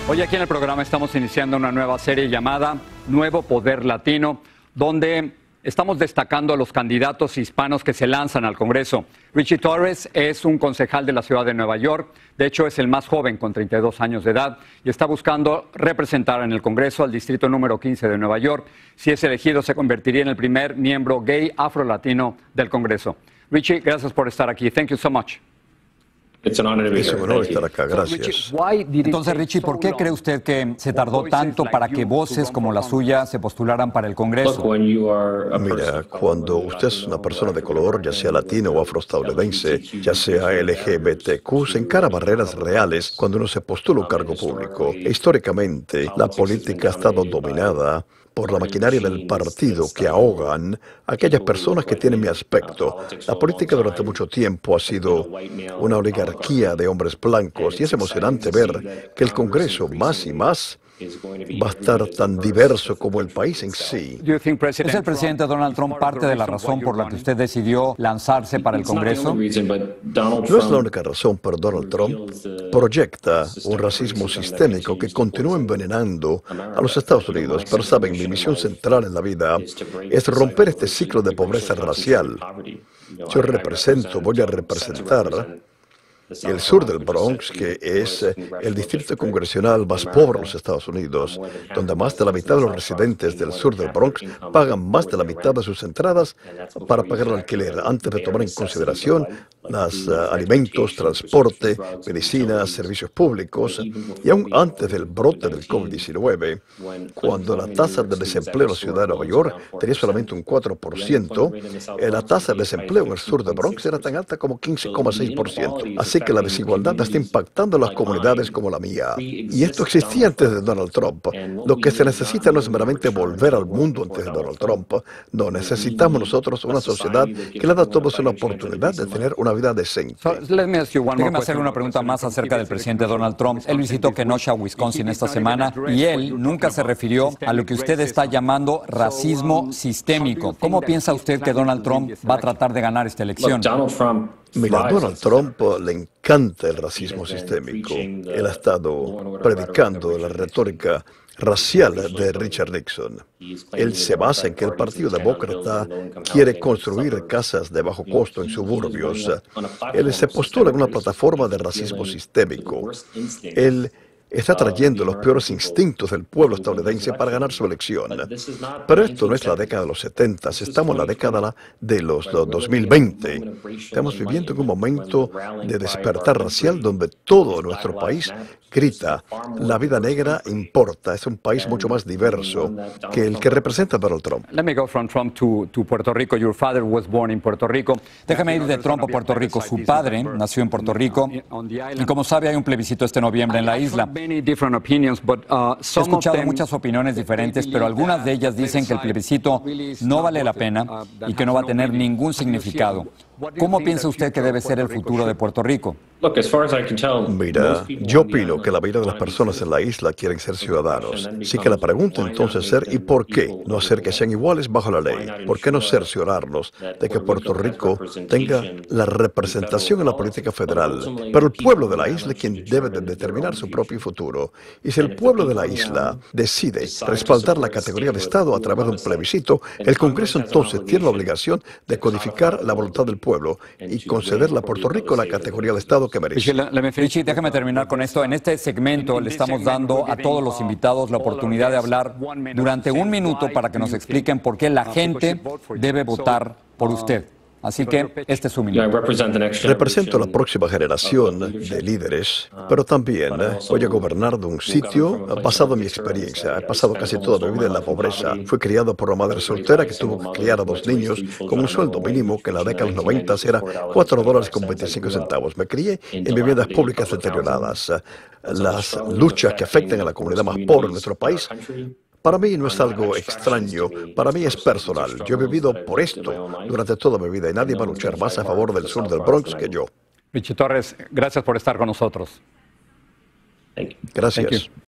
Hoy aquí en el programa estamos iniciando una nueva serie llamada Nuevo Poder Latino, donde estamos destacando a los candidatos hispanos que se lanzan al Congreso. Richie Torres es un concejal de la ciudad de Nueva York, de hecho es el más joven con 32 años de edad y está buscando representar en el Congreso al distrito número 15 de Nueva York. Si es elegido se convertiría en el primer miembro gay afro-latino del Congreso. Richie, gracias por estar aquí. Thank you so much. Es un honor estar acá, gracias. Entonces, Richie, ¿por qué cree usted que se tardó tanto para que voces como la suya se postularan para el Congreso? Mira, cuando usted es una persona de color, ya sea latino o afroestadounidense, ya sea LGBTQ, se encara barreras reales cuando uno se postula un cargo público. Históricamente, la política ha estado dominada por la maquinaria del partido que ahogan a aquellas personas que tienen mi aspecto. La política durante mucho tiempo ha sido una oligarquía de hombres blancos y es emocionante ver que el Congreso más y más va a estar tan diverso como el país en sí. ¿Es el presidente Donald Trump parte de la razón por la que usted decidió lanzarse para el Congreso? No es la única razón, pero Donald Trump proyecta un racismo sistémico que continúa envenenando a los Estados Unidos. Pero saben, mi misión central en la vida es romper este ciclo de pobreza racial. Yo voy a representar el sur del Bronx, que es el distrito congresional más pobre de los Estados Unidos, donde más de la mitad de los residentes del sur del Bronx pagan más de la mitad de sus entradas para pagar el alquiler, antes de tomar en consideración los alimentos, transporte, medicinas, servicios públicos, y aún antes del brote del COVID-19, cuando la tasa de desempleo en la ciudad de Nueva York tenía solamente un 4%, la tasa de desempleo en el sur del Bronx era tan alta como 15,6%. Así que la desigualdad está impactando a las comunidades como la mía. Y esto existía antes de Donald Trump. Lo que se necesita no es meramente volver al mundo antes de Donald Trump. No, necesitamos nosotros una sociedad que le da a todos una oportunidad de tener una vida decente. Déjeme hacerle una pregunta más acerca del presidente Donald Trump. Él visitó Kenosha, Wisconsin esta semana y él nunca se refirió a lo que usted está llamando racismo sistémico. ¿Cómo piensa usted que Donald Trump va a tratar de ganar esta elección? Mira, a Donald Trump le encanta el racismo sistémico. Él ha estado predicando la retórica racial de Richard Nixon. Él se basa en que el Partido Demócrata quiere construir casas de bajo costo en suburbios. Él se postula en una plataforma de racismo sistémico. Él está trayendo los peores instintos del pueblo estadounidense para ganar su elección. Pero esto no es la década de los 70, estamos en la década de los 2020. Estamos viviendo en un momento de despertar racial donde todo nuestro país grita, la vida negra importa. Es un país mucho más diverso que el que representa Donald Trump. Let me go from Trump to Puerto Rico. Your father was born in Puerto Rico. Déjame ir de Trump a Puerto Rico. Su padre nació en Puerto Rico y como sabe hay un plebiscito este noviembre en la isla. He escuchado muchas opiniones diferentes, pero algunas de ellas dicen que el plebiscito no vale la pena y que no va a tener ningún significado. ¿Cómo piensa usted que debe ser el futuro de Puerto Rico? Mira, yo opino que la mayoría de las personas en la isla quieren ser ciudadanos. Así que la pregunta entonces es ser ¿y por qué no hacer que sean iguales bajo la ley? ¿Por qué no cerciorarnos de que Puerto Rico tenga la representación en la política federal? Pero el pueblo de la isla es quien debe de determinar su propio futuro. Y si el pueblo de la isla decide respaldar la categoría de Estado a través de un plebiscito, el Congreso entonces tiene la obligación de codificar la voluntad del pueblo y concederle a Puerto Rico la categoría de Estado que merece. Richie, déjame terminar con esto. En este segmento le estamos dando a todos los invitados la oportunidad de hablar durante un minuto para que nos expliquen por qué la gente debe votar por usted. Así que este es su minuto. Represento a la próxima generación de líderes, pero también voy a gobernar de un sitio basado en mi experiencia. He pasado casi toda mi vida en la pobreza. Fui criado por una madre soltera que tuvo que criar a 2 niños con un sueldo mínimo que en la década de los 90 era $4.25. Me crié en viviendas públicas deterioradas. Las luchas que afectan a la comunidad más pobre de nuestro país para mí no es algo extraño, para mí es personal. Yo he vivido por esto durante toda mi vida y nadie va a luchar más a favor del sur del Bronx que yo. Richie Torres, gracias por estar con nosotros. Gracias.